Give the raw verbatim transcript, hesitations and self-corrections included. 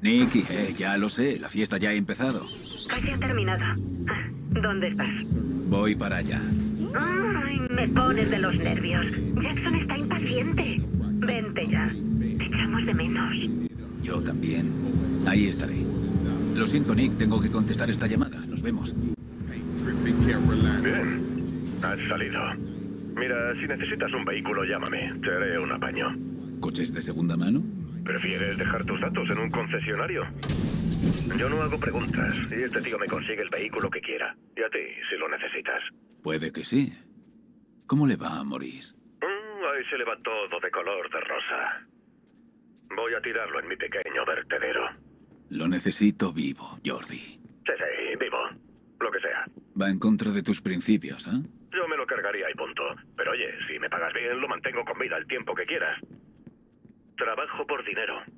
Nicky, eh, ya lo sé, la fiesta ya ha empezado. Casi ha terminado. Ah, ¿dónde estás? Voy para allá. Ay, me pones de los nervios. Jackson está impaciente. Vente ya. Te echamos de menos. Yo también. Ahí estaré. Lo siento, Nick, tengo que contestar esta llamada. Nos vemos. Bien, has salido. Mira, si necesitas un vehículo, llámame. Te haré un apaño. ¿Coches de segunda mano? ¿Prefieres dejar tus datos en un concesionario? Yo no hago preguntas y este tío me consigue el vehículo que quiera. Y a ti, si lo necesitas. Puede que sí. ¿Cómo le va a Maurice? Mm, ahí se le va todo de color de rosa. Voy a tirarlo en mi pequeño vertedero. Lo necesito vivo, Jordi. Sí, sí, vivo. Lo que sea. Va en contra de tus principios, ¿eh? Yo me lo cargaría y punto. Pero oye, si me pagas bien, lo mantengo con vida el tiempo que quieras. Trabajo por dinero.